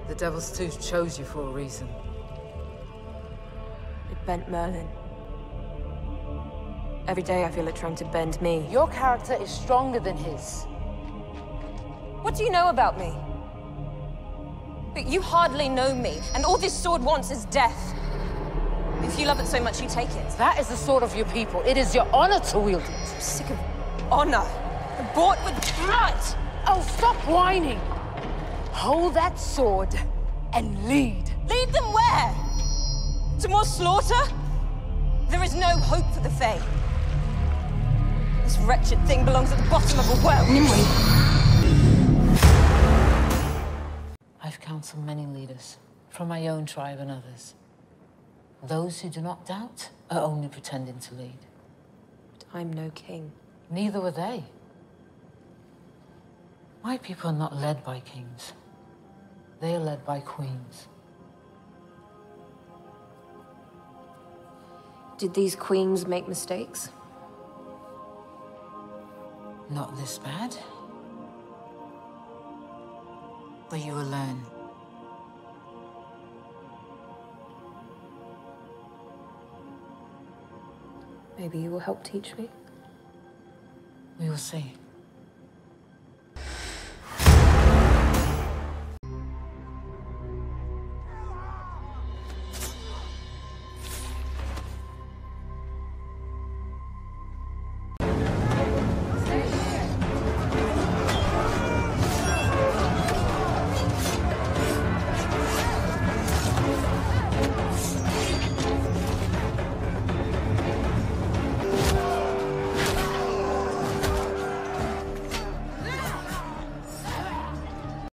The Devil's Tooth chose you for a reason. It bent Merlin. Every day I feel it trying to bend me. Your character is stronger than his. What do you know about me? But you hardly know me, and all this sword wants is death. If you love it so much, you take it. That is the sword of your people. It is your honor to wield it. I'm sick of honor. I'm bought with blood. Oh, stop whining. Hold that sword and lead. Lead them where? To more slaughter? There is no hope for the Fae. This wretched thing belongs at the bottom of a well. I've counseled many leaders, from my own tribe and others. Those who do not doubt are only pretending to lead. But I'm no king. Neither were they. My people are not led by kings. They are led by queens. Did these queens make mistakes? Not this bad. But you will learn. Maybe you will help teach me? We will see.